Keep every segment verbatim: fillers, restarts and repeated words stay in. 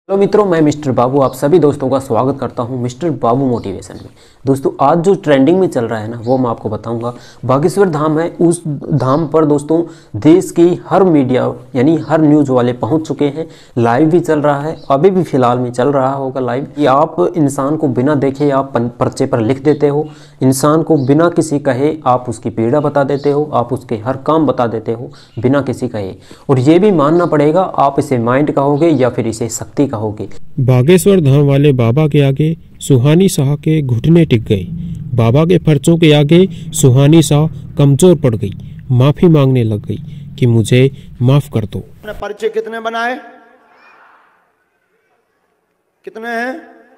Hello मित्रों, मैं mister बाबू आप सभी दोस्तों का स्वागत करता हूं मिस्टर बाबू मोटिवेशन में। दोस्तों आज जो ट्रेंडिंग में चल रहा है ना वो मैं आपको बताऊंगा। बागेश्वर धाम है, उस धाम पर दोस्तों देश की हर मीडिया यानी हर न्यूज़ वाले पहुंच चुके हैं। लाइव भी चल रहा है, अभी भी फिलहाल में चल रहा होगा लाइव। कि आप इंसान को बिना देखे आप पर्चे पर लिख देते हो, इंसान को बिना किसी कहे आप उसकी पीड़ा बता देते हो, आप उसके हर काम बता देते हो बिना किसी कहे। और ये भी मानना पड़ेगा आप इसे माइंड कहोगे या फिर इसे शक्ति कहोगे। बागेश्वर धाम वाले बाबा के आगे सुहानी शाह के घुटने टिक गए। बाबा के पर्चों के आगे सुहानी शाह कमजोर पड़ गई, माफी मांगने लग गई कि मुझे माफ कर दो। पर्चे कितने बनाए? कितने हैं?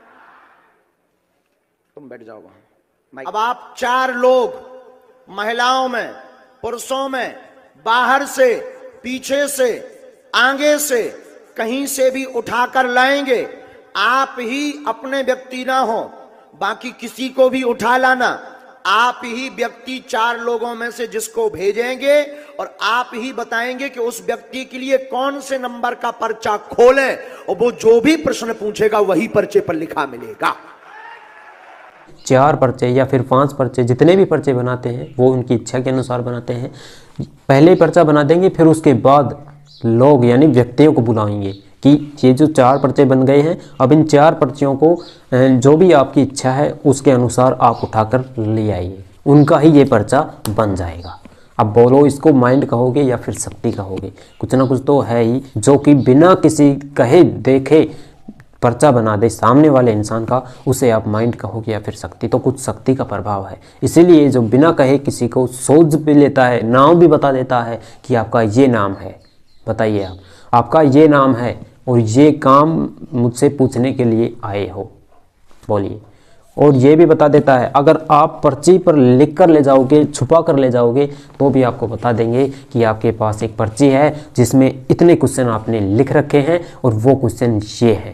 तुम बैठ जाओ वहां। अब आप चार लोग, महिलाओं में, पुरुषों में, बाहर से, पीछे से, आगे से, कहीं से भी उठाकर लाएंगे। आप ही अपने व्यक्ति ना हो, बाकी किसी को भी उठा लाना। आप ही व्यक्ति चार लोगों में से जिसको भेजेंगे और आप ही बताएंगे कि उस व्यक्ति के लिए कौन से नंबर का पर्चा खोलें, और वो जो भी प्रश्न पूछेगा वही पर्चे पर लिखा मिलेगा। चार पर्चे या फिर पांच पर्चे, जितने भी पर्चे बनाते हैं वो उनकी इच्छा के अनुसार बनाते हैं। पहले पर्चा बना देंगे, फिर उसके बाद लोग यानी व्यक्तियों को बुलाएंगे कि ये जो चार पर्चे बन गए हैं, अब इन चार पर्चियों को जो भी आपकी इच्छा है उसके अनुसार आप उठाकर ले आइए, उनका ही ये पर्चा बन जाएगा। अब बोलो इसको माइंड कहोगे या फिर शक्ति कहोगे, कुछ ना कुछ तो है ही जो कि बिना किसी कहे देखे पर्चा बना दे सामने वाले इंसान का, उसे आप माइंड कहोगे या फिर शक्ति। तो कुछ शक्ति का प्रभाव है, इसीलिए जो बिना कहे किसी को सोच भी लेता है, नाम भी बता देता है कि आपका ये नाम है, बताइए आप आपका ये नाम है और ये काम मुझसे पूछने के लिए आए हो, बोलिए। और ये भी बता देता है, अगर आप पर्ची पर लिख कर ले जाओगे, छुपा कर ले जाओगे, तो भी आपको बता देंगे कि आपके पास एक पर्ची है जिसमें इतने क्वेश्चन आपने लिख रखे हैं और वो क्वेश्चन ये है।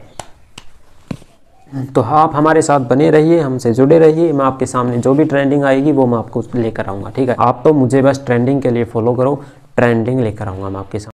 तो आप हमारे साथ बने रहिए, हमसे जुड़े रहिए। मैं आपके सामने जो भी ट्रेंडिंग आएगी वो मैं आपको लेकर आऊँगा, ठीक है। आप तो मुझे बस ट्रेंडिंग के लिए फॉलो करो, ट्रेंडिंग लेकर आऊँगा मैं आपके साथ।